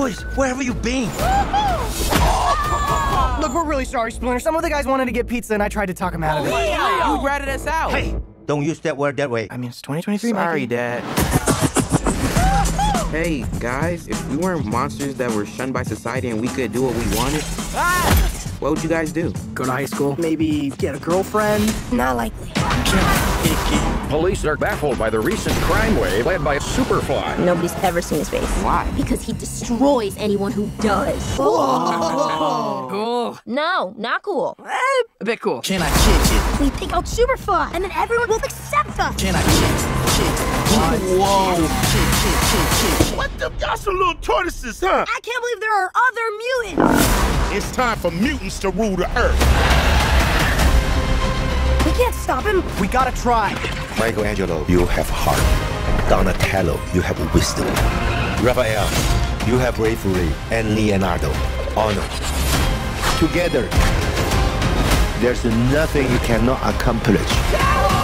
Boys, where have you been? Look, we're really sorry, Splinter. Some of the guys wanted to get pizza, and I tried to talk them out of it. You ratted us out. Hey, don't use that word that way. I mean, it's 2023, Sorry, Mikey. Dad. Hey, guys, if we weren't monsters that were shunned by society and we could do what we wanted, what would you guys do? Go to high school. Maybe get a girlfriend. Not likely. Police are baffled by the recent crime wave led by Superfly. Nobody's ever seen his face. Why? Because he destroys anyone who does. Cool. No, not cool. A bit cool. Can I kick it? We pick out Superfly, and then everyone will accept us. Can I kick it? Whoa. What the? Y'all some little tortoises, huh? I can't believe there are other mutants. It's time for mutants to rule the earth. We can't stop him. We gotta try. Michelangelo, you have heart. Donatello, you have wisdom. Raphael, you have bravery. And Leonardo, honor. Together, there's nothing you cannot accomplish.